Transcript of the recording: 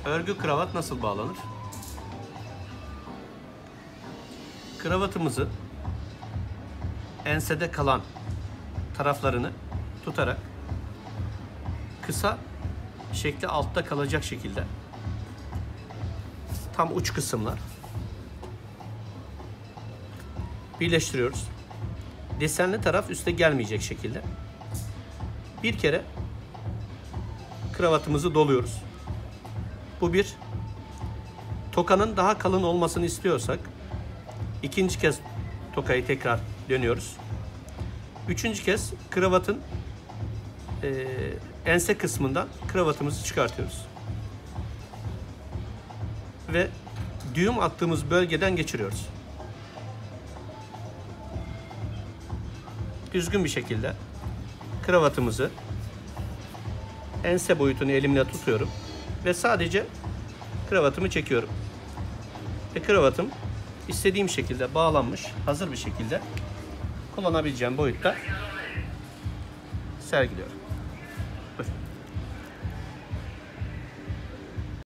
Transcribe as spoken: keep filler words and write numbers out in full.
Örgü kravat nasıl bağlanır? Kravatımızı ensede kalan taraflarını tutarak kısa şekli altta kalacak şekilde tam uç kısımlar birleştiriyoruz. Desenli taraf üste gelmeyecek şekilde bir kere kravatımızı doluyoruz. Bu bir. Tokanın daha kalın olmasını istiyorsak ikinci kez tokayı tekrar dönüyoruz. Üçüncü kez kravatın e, ense kısmından kravatımızı çıkartıyoruz. Ve düğüm attığımız bölgeden geçiriyoruz. Düzgün bir şekilde kravatımızı ense boyutunu elimle tutuyorum ve sadece kravatımı çekiyorum. Ve kravatım istediğim şekilde bağlanmış, hazır bir şekilde kullanabileceğim boyutta sergiliyorum. Buyurun.